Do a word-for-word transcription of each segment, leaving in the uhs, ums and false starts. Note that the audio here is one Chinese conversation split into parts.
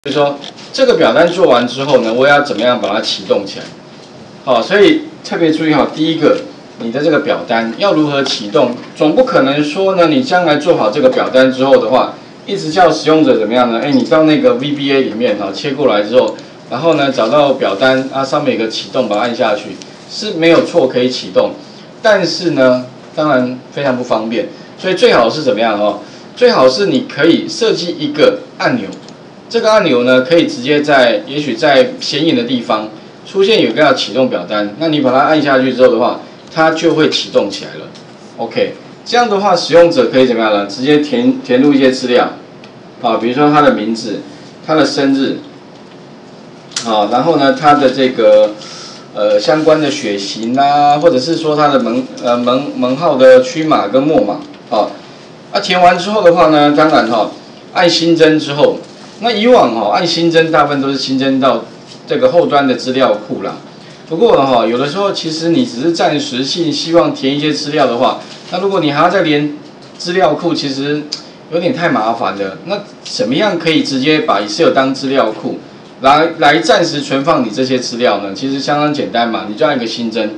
就是说这个表单做完之后呢，我要怎么样把它启动起来？好，所以特别注意好，第一个，你的这个表单要如何启动？总不可能说呢，你将来做好这个表单之后的话，一直叫使用者怎么样呢？哎，你到那个 V B A 里面哈切过来之后，然后呢找到表单啊上面有个启动，把它按下去是没有错可以启动，但是呢，当然非常不方便，所以最好是怎么样哦？最好是你可以设计一个按钮。这个按钮呢，可以直接在，也许在显眼的地方出现有一个要启动表单，那你把它按下去之后的话，它就会启动起来了。OK， 这样的话，使用者可以怎么样呢？直接填填入一些资料，啊，比如说他的名字、他的生日，啊，然后呢，他的这个呃相关的血型啊，或者是说他的门呃门门号的区码跟末码，啊，啊填完之后的话呢，当然哈、哦，按新增之后。那以往哈、哦、按新增，大部分都是新增到这个后端的资料库啦。不过呢哈，有的时候其实你只是暂时性希望填一些资料的话，那如果你还要再连资料库，其实有点太麻烦了。那怎么样可以直接把 Excel 当资料库，来来暂时存放你这些资料呢？其实相当简单嘛，你就按一个新增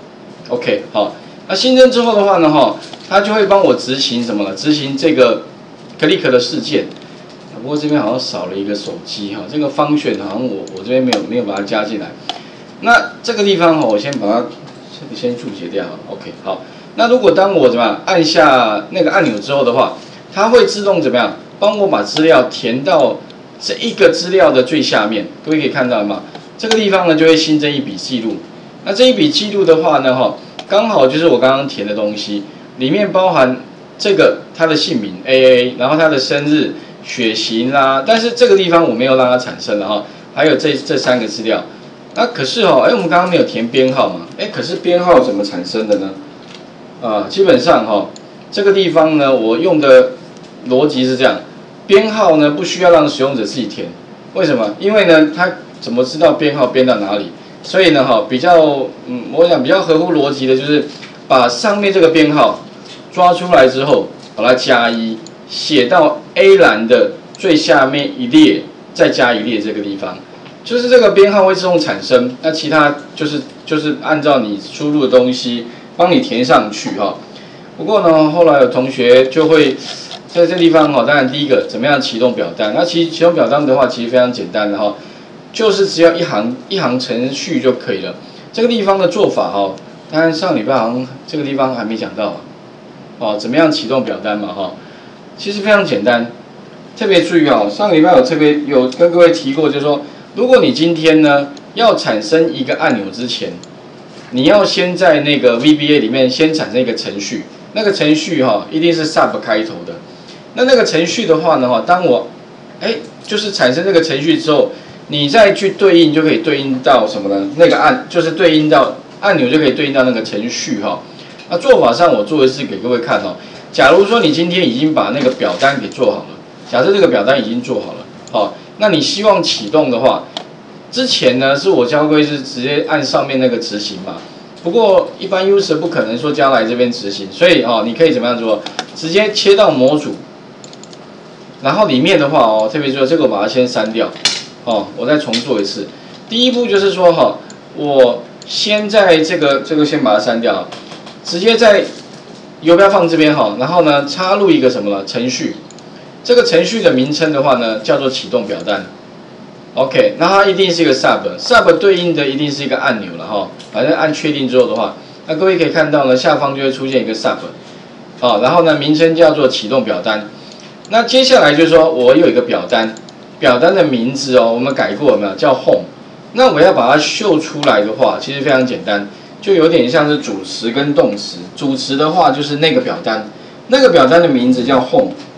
，OK 好。那新增之后的话呢哈，它就会帮我执行什么呢？执行这个 click 的事件。不过这边好像少了一个手机哈，这个方选好像我我这边没有没有把它加进来。那这个地方哈，我先把它先注解掉 ，OK 好。那如果当我怎么样按下那个按钮之后的话，它会自动怎么样帮我把资料填到这一个资料的最下面？各位可以看到吗？这个地方呢就会新增一笔记录。那这一笔记录的话呢哈，刚好就是我刚刚填的东西，里面包含这个他的姓名 A A， 然后他的生日。血型啦，但是这个地方我没有让它产生了哈，还有这这三个资料，那可是哈，哎，我们刚刚没有填编号嘛，哎，可是编号怎么产生的呢？啊，基本上哈，这个地方呢，我用的逻辑是这样，编号呢不需要让使用者自己填，为什么？因为呢，他怎么知道编号编到哪里？所以呢，哈，比较嗯，我想比较合乎逻辑的就是把上面这个编号抓出来之后，把它加一。写到 A 栏的最下面一列，再加一列这个地方，就是这个编号会自动产生。那其他就是就是按照你输入的东西帮你填上去哈。不过呢，后来有同学就会在这地方哈，当然第一个怎么样启动表单？那其实启动表单的话，其实非常简单的哈，就是只要一行一行程序就可以了。这个地方的做法哈，当然上礼拜好像这个地方还没讲到哦，怎么样启动表单嘛哈。其实非常简单，特别注意哦，上个礼拜有特别有跟各位提过，就是说，如果你今天呢要产生一个按钮之前，你要先在那个 V B A 里面先产生一个程序，那个程序哈、哦、一定是 sub 开头的。那那个程序的话呢哈，当我哎就是产生这个程序之后，你再去对应就可以对应到什么呢？那个按就是对应到按钮就可以对应到那个程序哈、哦。那做法上我做的是给各位看哦。假如说你今天已经把那个表单给做好了，假设这个表单已经做好了，好，那你希望启动的话，之前呢是我教各位是直接按上面那个执行嘛，不过一般 user 不可能说将来这边执行，所以哦，你可以怎么样做？直接切到模组，然后里面的话哦，特别注意这个我把它先删掉，哦，我再重做一次。第一步就是说哈、哦，我先在这个这个先把它删掉，直接在游标放这边哈，然后呢插入一个什么呢？程序，这个程序的名称的话呢叫做启动表单。OK， 那它一定是一个 sub，sub 对应的一定是一个按钮了哈。反正按确定之后的话，那各位可以看到呢，下方就会出现一个 sub， 好，然后呢名称叫做启动表单。那接下来就是说我有一个表单，表单的名字哦，我们改过有没有？叫 home。那我要把它秀出来的话，其实非常简单。就有点像是主词跟动词，主词的话就是那个表单，那个表单的名字叫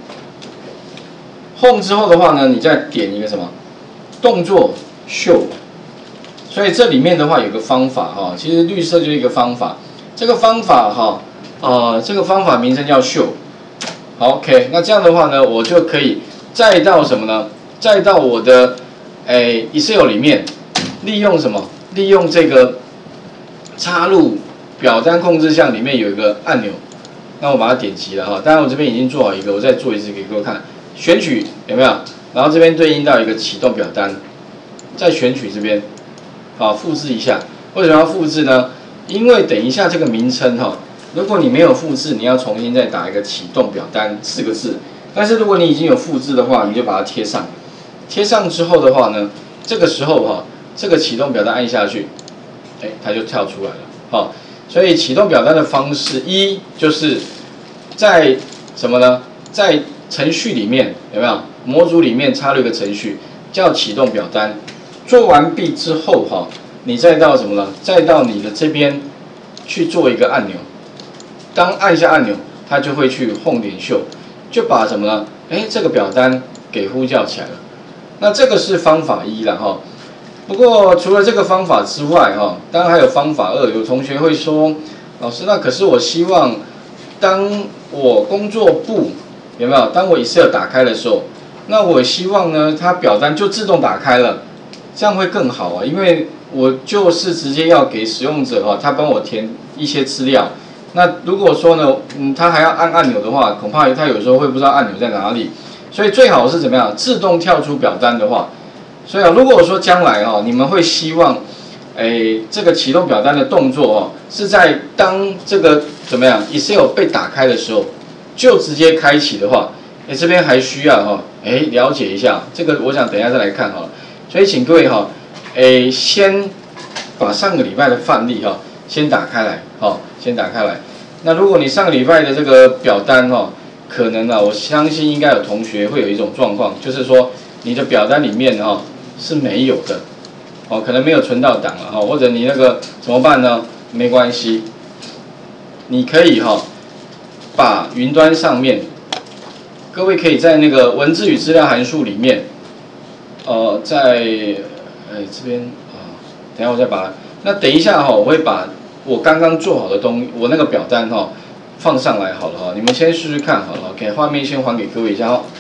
home。home 之后的话呢，你再点一个什么动作 show。所以这里面的话有个方法哈，其实绿色就是一个方法，这个方法哈，呃，这个方法名称叫 show。好 ，OK， 那这样的话呢，我就可以再到什么呢？再到我的诶 Excel 里面，利用什么？利用这个。插入表单控制项里面有一个按钮，那我把它点击了哈。当然我这边已经做好一个，我再做一次给各位看。选取有没有？ 然后这边对应到一个启动表单，再选取这边，好，复制一下。为什么要复制呢？因为等一下这个名称哈，如果你没有复制，你要重新再打一个启动表单四个字。但是如果你已经有复制的话，你就把它贴上。贴上之后的话呢，这个时候哈，这个启动表单按下去，哎，它就跳出来了。好，所以启动表单的方式一就是在什么呢？在程序里面有没有模组里面插入一个程序叫启动表单？做完毕之后哈，你再到什么呢？再到你的这边去做一个按钮。当按下按钮，它就会去 home 点 show， 就把什么呢？哎，这个表单给呼叫起来了。那这个是方法一了哈。不过除了这个方法之外哈，当然还有方法二。有同学会说，老师，那可是我希望，当我工作簿有没有？当我 Excel 打开的时候，那我希望呢，它表单就自动打开了，这样会更好啊。因为我就是直接要给使用者哈，他帮我填一些资料。那如果说呢，嗯，他还要按按钮的话，恐怕他有时候会不知道按钮在哪里。所以最好是怎么样？自动跳出表单的话，所以啊，如果说将来哦，你们会希望，诶，这个启动表单的动作哦，是在当这个怎么样 Excel 被打开的时候，就直接开启的话，诶，这边还需要哈，诶，了解一下这个，我想等一下再来看哈。所以请各位哈，诶，先把上个礼拜的范例哈，先打开来，哈，先打开来。那如果你上个礼拜的这个表单哈，可能啊，我相信应该有同学会有一种状况，就是说你的表单里面哈、哦、是没有的，哦，可能没有存到档了哈、哦，或者你那个怎么办呢？没关系，你可以哈、哦、把云端上面，各位可以在那个文字与资料函数里面，呃，在哎这边啊，等一下我再把它，那等一下哈、哦，我会把我刚刚做好的东，我那个表单哈、哦。放上来好了哈，你们先试试看好了 ，OK， 画面先还给各位一下哦。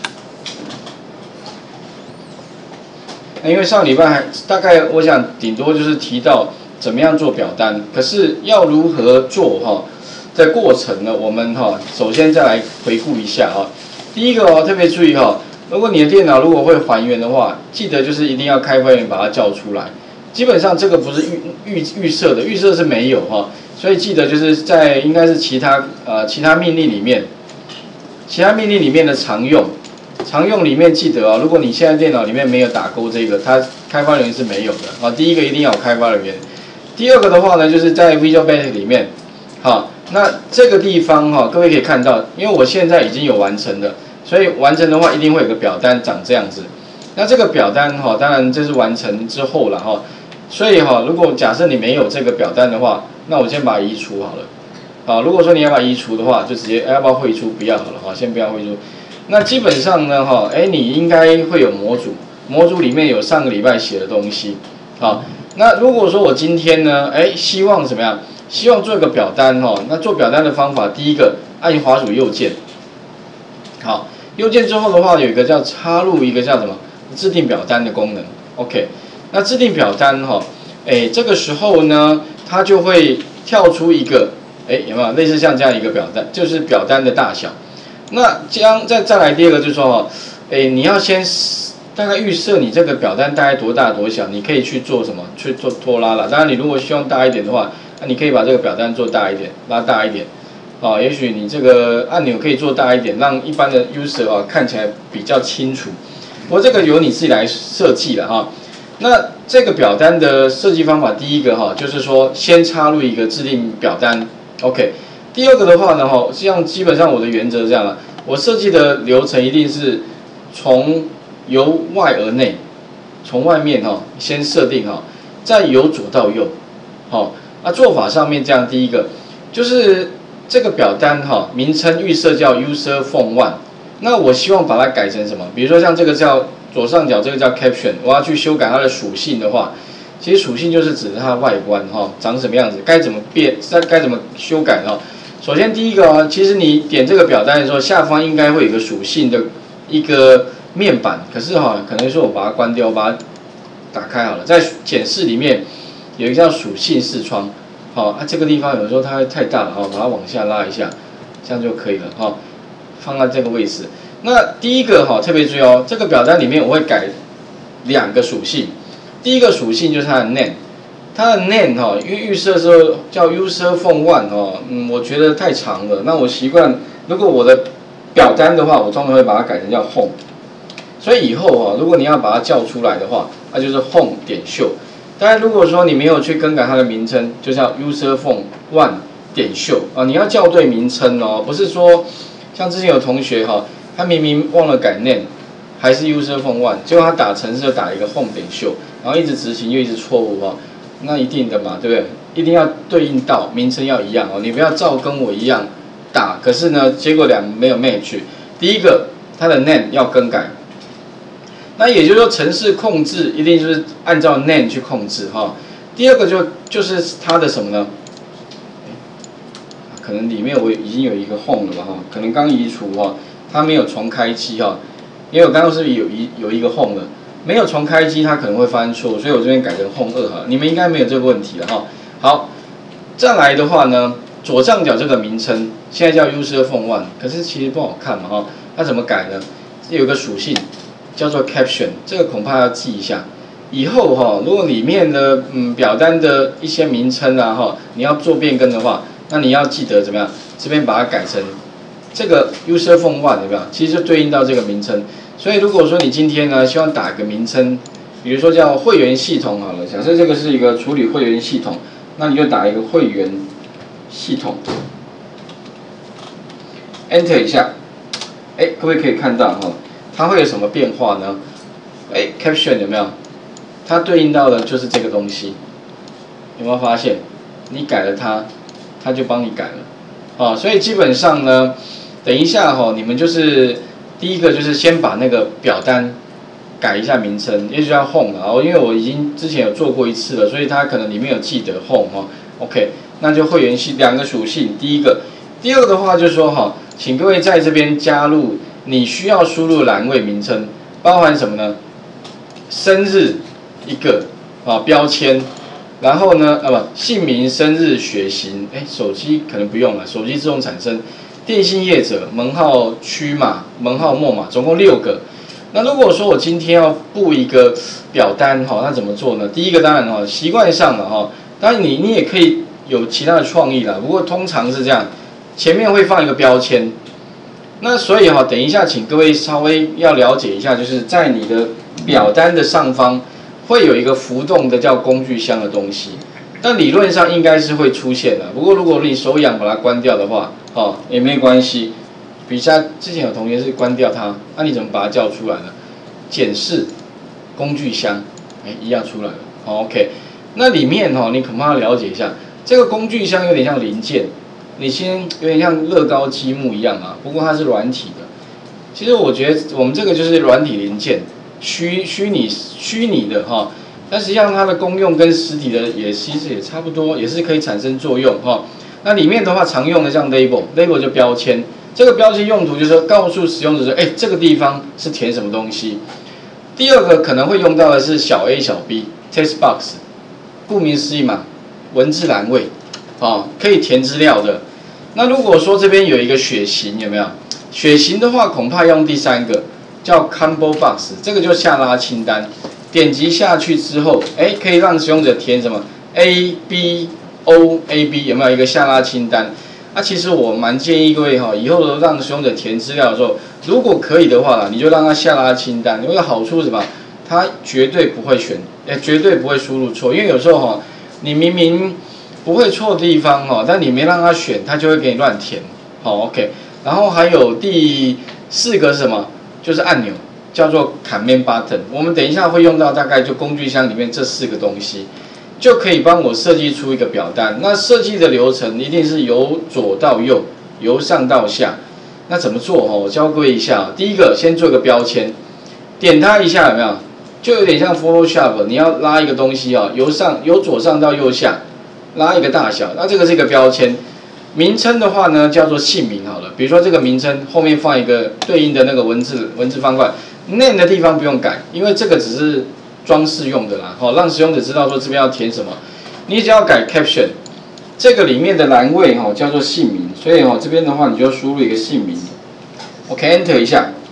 那因为上礼拜还大概我想顶多就是提到怎么样做表单，可是要如何做哈，在过程呢，我们哈首先再来回顾一下哈。第一个哦，特别注意哈，如果你的电脑如果会还原的话，记得就是一定要开会员把它叫出来。基本上这个不是预预预设的，预设是没有哈。所以记得就是在应该是其他呃其他命令里面，其他命令里面的常用，常用里面记得啊、哦，如果你现在电脑里面没有打勾这个，它开发人员是没有的啊。第一个一定要有开发人员，第二个的话呢，就是在 Visual Basic 里面，好，那这个地方哈、哦，各位可以看到，因为我现在已经有完成的，所以完成的话一定会有个表单长这样子。那这个表单哈、哦，当然这是完成之后了哈、哦，所以哈、哦，如果假设你没有这个表单的话，那我先把它移除好了，好，如果说你要把它移除的话，就直接要不要汇出？不要好了，哈，先不要汇出。那基本上呢，哈，哎，你应该会有模组，模组里面有上个礼拜写的东西，好，那如果说我今天呢，哎，希望怎么样？希望做一个表单，哈，那做表单的方法，第一个按滑鼠右键，好，右键之后的话，有一个叫插入一个叫什么制定表单的功能 ，OK， 那制定表单，哈，哎，这个时候呢。它就会跳出一个，哎，有没有类似像这样一个表单，就是表单的大小。那将再再来第二个就是说哦，哎，你要先大概预设你这个表单大概多大多小，你可以去做什么？去做拖拉了。当然，你如果希望大一点的话，那你可以把这个表单做大一点，拉大一点。哦，也许你这个按钮可以做大一点，让一般的 user 啊看起来比较清楚。不过这个由你自己来设计了哈。那这个表单的设计方法，第一个哈，就是说先插入一个制定表单 ，OK。第二个的话呢，哈，这样基本上我的原则是这样了，我设计的流程一定是从由外而内，从外面哈先设定哈，再由左到右，好，那做法上面这样，第一个就是这个表单哈名称预设叫 user form one， 那我希望把它改成什么？比如说像这个叫。左上角这个叫 caption， 我要去修改它的属性的话，其实属性就是指它的外观哈，长什么样子，该怎么变，该怎么修改哈。首先第一个啊，其实你点这个表单的时候，下方应该会有一个属性的一个面板，可是哈，可能说我把它关掉，我把它打开好了，在检视里面有一个叫属性视窗，好，啊这个地方有时候它会太大了哈，把它往下拉一下，这样就可以了哈，放在这个位置。 那第一个哈、哦、特别注意哦，这个表单里面我会改两个属性。第一个属性就是它的 name， 它的 name 哈、哦，因为预设的时候叫 user form one 哦，嗯，我觉得太长了。那我习惯，如果我的表单的话，我通常会把它改成叫 home。所以以后啊，如果你要把它叫出来的话，那就是 home 点 show。当然，如果说你没有去更改它的名称，就叫 user form one 点 show 啊，你要校对名称哦，不是说像之前有同学哈、哦，他明明忘了改 name， 还是 user form one， 结果他打程式就打一个 home 点 show， 然后一直执行又一直错误哦，那一定的嘛，对不对？一定要对应到名称要一样哦，你不要照跟我一样打，可是呢，结果两没有 match。第一个，它的 name 要更改。那也就是说，程式控制一定就是按照 name 去控制哈。第二个就就是它的什么呢？可能里面我已经有一个 home 了吧哈，可能刚移除哈，它没有重开机哈，因为我刚刚是不是有一有一个 home 了，没有重开机它可能会发生错误，所以我这边改成 home 二哈，你们应该没有这个问题了哈。好，再来的话呢，左上角这个名称现在叫 user form one， 可是其实不好看嘛哈，那怎么改呢？有一个属性。叫做 caption， 这个恐怕要记一下。以后哈、哦，如果里面的嗯表单的一些名称啊哈，你要做变更的话，那你要记得怎么样？这边把它改成这个 user form one 有没有？其实就对应到这个名称。所以如果说你今天呢希望打一个名称，比如说叫会员系统好了，假设这个是一个处理会员系统，那你就打一个会员系统 ，enter 一下，哎，各位可以看到哈、哦。它会有什么变化呢？哎 ，caption 有没有？它对应到的就是这个东西，有没有发现？你改了它，它就帮你改了，哦，所以基本上呢，等一下哈、哦，你们就是第一个就是先把那个表单改一下名称，也就叫 home 啊，因为我已经之前有做过一次了，所以它可能里面有记得 home 哈、哦、，OK， 那就会员系两个属性，第一个，第二个的话就是说哈、哦，请各位在这边加入。你需要输入栏位名称，包含什么呢？生日一个啊标签，然后呢，啊不，姓名、生日、血型，哎，手机可能不用了，手机自动产生。电信业者、门号区码、门号末码，总共六个。那如果说我今天要布一个表单哈，那怎么做呢？第一个当然哈，习惯上了哈，当然你你也可以有其他的创意啦，不过通常是这样，前面会放一个标签。那所以哈，等一下，请各位稍微要了解一下，就是在你的表单的上方会有一个浮动的叫工具箱的东西，但理论上应该是会出现的。不过如果你手痒把它关掉的话，哦也没关系。比下之前有同学是关掉它，那你怎么把它叫出来呢？检视工具箱，哎一样出来了。好 ，OK， 那里面哈，你恐怕要了解一下，这个工具箱有点像零件。你先有点像乐高积木一样啊，不过它是软体的。其实我觉得我们这个就是软体零件，虚虚拟虚拟的哈，但实际上它的功用跟实体的也其实也差不多，也是可以产生作用哈。那里面的话常用的像 label，label 就标签，这个标签用途就是说告诉使用者说，哎，这个地方是填什么东西。第二个可能会用到的是小 a 小 b，text box， 顾名思义嘛，文字栏位，哦，可以填资料的。那如果说这边有一个血型，有没有？血型的话，恐怕用第三个叫 combo box， 这个就下拉清单。点击下去之后，哎，可以让使用者填什么 A B O A B， 有没有一个下拉清单？那其实我蛮建议各位哈，以后让使用者填资料的时候，如果可以的话，你就让他下拉清单。有个好处是什么？他绝对不会选，哎，绝对不会输入错，因为有时候哈，你明明不会错的地方哈，但你没让他选，他就会给你乱填。好 ，OK。然后还有第四个是什么？就是按钮，叫做 Command Button。我们等一下会用到，大概就工具箱里面这四个东西，就可以帮我设计出一个表单。那设计的流程一定是由左到右，由上到下。那怎么做哈？我教各位一下。第一个，先做一个标签，点它一下有没有？就有点像 Photoshop， 你要拉一个东西啊，由上由左上到右下，拉一个大小。那这个是一个标签。名称的话呢，叫做姓名好了。比如说这个名称后面放一个对应的那个文字文字方块 ，name 的地方不用改，因为这个只是装饰用的啦，好让使用者知道说这边要填什么。你只要改 caption， 这个里面的栏位哈叫做姓名，所以哈这边的话你就输入一个姓名 ，OK，enter 一下。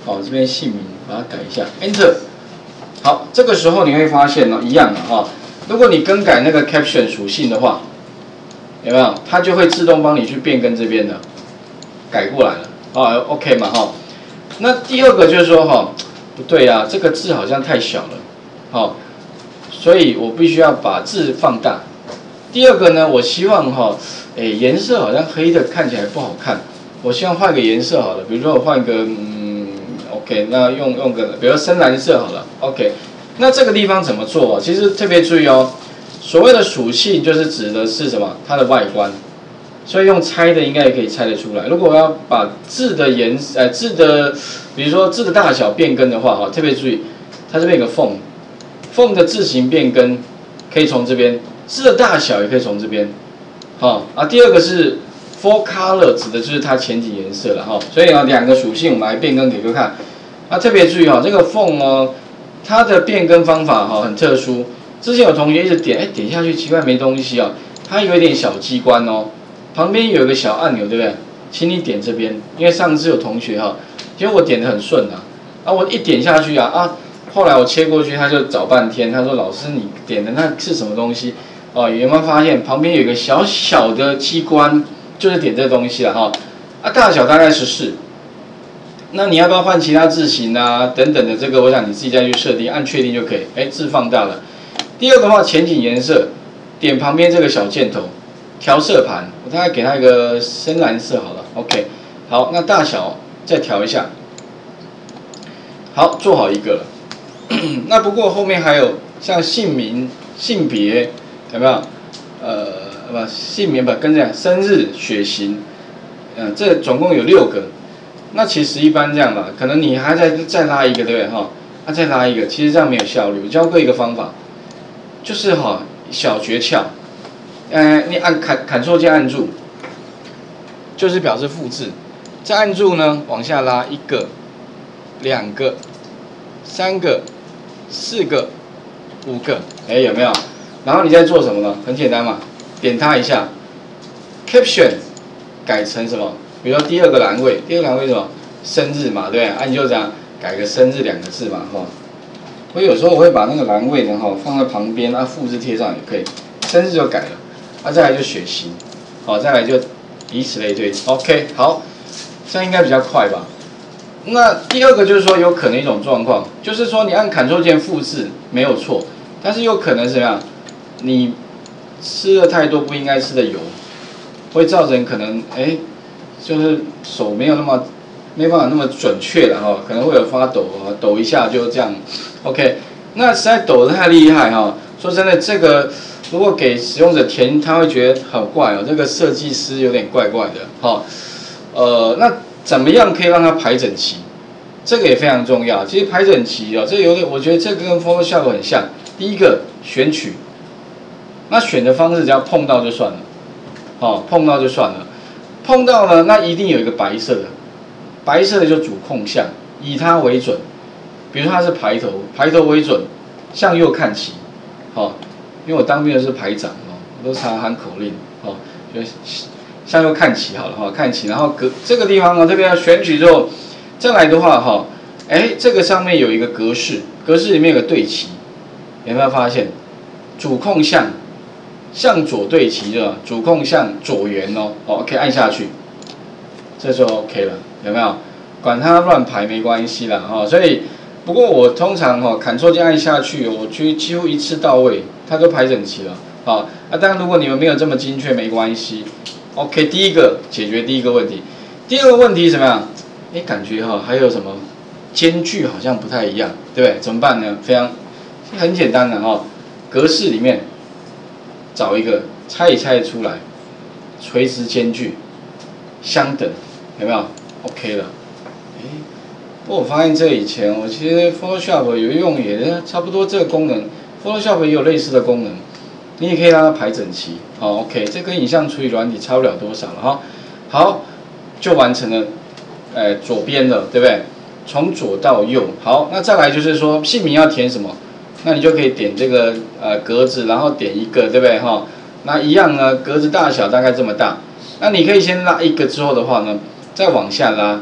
好，这边姓名把它改一下 ，Enter。好，这个时候你会发现呢，一样的哈。如果你更改那个 caption 属性的话，有没有？它就会自动帮你去变更这边的，改过来了。啊 ，OK 嘛哈。那第二个就是说哈，不对啊，这个字好像太小了，好，所以我必须要把字放大。第二个呢，我希望哈，诶，颜色好像黑的看起来不好看，我希望换个颜色好了，比如说我换个嗯 ，OK， 那用用个，比如说深蓝色好了 ，OK。那这个地方怎么做？其实特别注意哦，所谓的属性就是指的是什么？它的外观，所以用猜的应该也可以猜得出来。如果我要把字的颜色，呃，字的，比如说字的大小变更的话，哈，特别注意，它这边有个缝，缝的字形变更可以从这边。字的大小也可以从这边，好啊。第二个是 full color， 指的就是它前景颜色了哈。所以啊，两个属性我们来变更给各位看。啊，特别注意哈，这个缝哦，它的变更方法哈很特殊。之前有同学一直点，哎，点下去奇怪没东西啊，它有一点小机关哦，旁边有一个小按钮，对不对？请你点这边，因为上次有同学哈，其实我点的很顺啊，啊，我一点下去啊啊，后来我切过去，他就找半天，他说老师你点的那是什么东西？哦，有没有发现旁边有一个小小的机关，就是点这东西了哈。啊，大小大概十四。那你要不要换其他字形啊？等等的，这个我想你自己再去设定，按确定就可以。哎，字放大了。第二个话，前景颜色，点旁边这个小箭头，调色盘，我大概给它一个深蓝色好了。OK， 好，那大小再调一下。好，做好一个了。那不过后面还有像姓名、性别。有没有？呃，不，姓名吧，跟这样，生日、血型，嗯、呃，这总共有六个。那其实一般这样吧，可能你还再再拉一个，对不对哈？啊，再拉一个，其实这样没有效率。我教过一个方法，就是哈小诀窍，呃，你按砍砍错键按住，就是表示复制，再按住呢往下拉一个、两个、三个、四个、五个，哎，有没有？然后你在做什么呢？很简单嘛，点它一下 ，caption 改成什么？比如说第二个栏位，第二个栏位是什么？生日嘛，对不对？啊，你就这样改个生日两个字嘛，哈。我有时候我会把那个栏位呢，哈，放在旁边，啊，复制贴上也可以。生日就改了，啊，再来就血型，好，再来就以此类推。OK， 好，这样应该比较快吧？那第二个就是说，有可能一种状况，就是说你按 Ctrl 键复制没有错，但是有可能是怎么样？你吃了太多不应该吃的油，会造成可能哎，就是手没有那么没办法那么准确了哈，可能会有发抖啊，抖一下就这样 ，OK， 那实在抖得太厉害哈，说真的，这个如果给使用者填，他会觉得很怪哦，这个设计师有点怪怪的哈，呃，那怎么样可以让它排整齐？这个也非常重要。其实排整齐哦，这有点，我觉得这跟 Photoshop 很像。第一个选取。那选的方式只要碰到就算了，哦，碰到就算了，碰到呢，那一定有一个白色的，白色的就主控项，以它为准，比如说它是排头，排头为准，向右看齐，哦，因为我当兵的是排长哦，我都常常喊口令，哦，就向右看齐好了哈、哦，看齐，然后格这个地方呢，这边要选取之后，再来的话哈、哦，哎，这个上面有一个格式，格式里面有个对齐，有没有发现？主控项。向左对齐的主控向左圆哦，哦 ，OK， 按下去，这就 OK 了，有没有？管它乱排没关系啦，哈、哦。所以，不过我通常哈、哦、，Ctrl 键按下去，我去几乎一次到位，它都排整齐了，好、哦。啊，当然如果你们没有这么精确，没关系 ，OK。第一个解决第一个问题，第二个问题怎么样？哎，感觉哈、哦、还有什么间距好像不太一样，对不对？怎么办呢？非常很简单的哈、哦，格式里面。找一个猜一猜出来，垂直间距相等，有没有 ？OK 了。哎，不过我发现这以前我其实 Photoshop 有用也差不多这个功能 ，Photoshop 也有类似的功能，你也可以让它排整齐。好 ，OK， 这跟影像处理软体差不了多少了哈。好，就完成了，呃，左边的，对不对？从左到右。好，那再来就是说姓名要填什么？那你就可以点这个呃格子，然后点一个，对不对哈？那一样呢，格子大小大概这么大。那你可以先拉一个之后的话呢，再往下拉，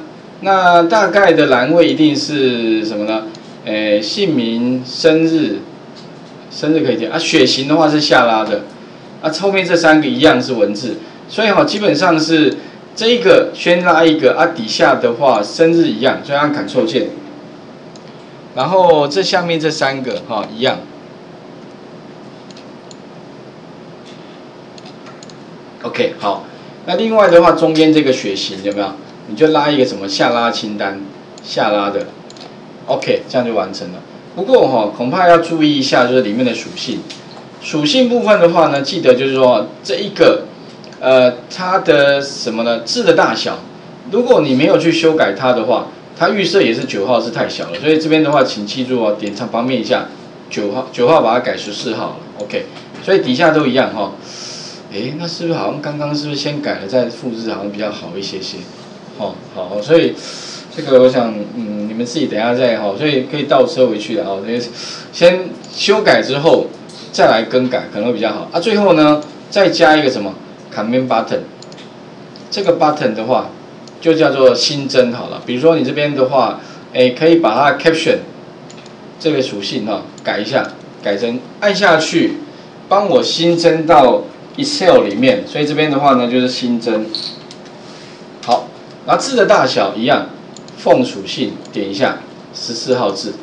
那大概的栏位一定是什么呢？诶，姓名、生日，生日可以填啊。血型的话是下拉的，啊，后面这三个一样是文字，所以哈、哦，基本上是这一个先拉一个啊，底下的话生日一样，所以按 Ctrl 键，然后这下面这三个哈、哦、一样。OK， 好，那另外的话，中间这个血型有没有？你就拉一个什么下拉清单，下拉的 ，OK， 这样就完成了。不过哈、哦，恐怕要注意一下，就是里面的属性。属性部分的话呢，记得就是说这一个，呃，它的什么呢？字的大小，如果你没有去修改它的话，它预设也是九号是太小了，所以这边的话，请记住哦，点上旁边一下，九号九号把它改十四号了 ，OK， 所以底下都一样哈、哦。诶，那是不是好像刚刚是不是先改了再复制，好像比较好一些些？哦，好，所以这个我想，嗯，你们自己等一下再哈，所以可以倒车回去的哦。所以先修改之后再来更改，可能会比较好啊。最后呢，再加一个什么 Command Button， 这个 Button 的话就叫做新增好了。比如说你这边的话，诶，可以把它 Caption 这个属性哈、哦、改一下，改成按下去，帮我新增到 Excel 里面，所以这边的话呢就是新增，好，然后字的大小一样，缝属性点一下，十四号字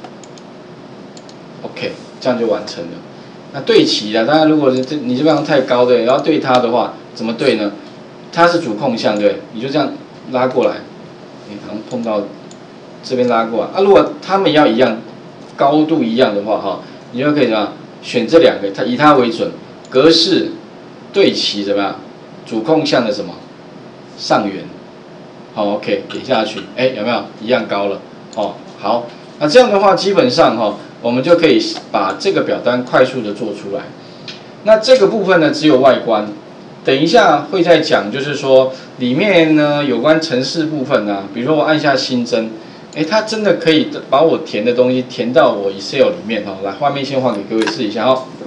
，OK， 这样就完成了。那对齐了，当然如果是这你这边太高的，然后对它的话怎么对呢？它是主控项对，你就这样拉过来，你好像碰到这边拉过来啊。如果它们要一样，高度一样的话哈，你就可以怎么样选这两个，它以它为准，格式。对齐怎么样？主控项的什么上缘？好 ，OK， 点下去，哎，有没有一样高了？哦，好，那这样的话，基本上哈、哦，我们就可以把这个表单快速的做出来。那这个部分呢，只有外观，等一下会再讲，就是说里面呢有关程式部分呢、啊，比如说我按下新增，哎，它真的可以把我填的东西填到我 Excel 里面哈、哦。来，画面先换给各位试一下哦。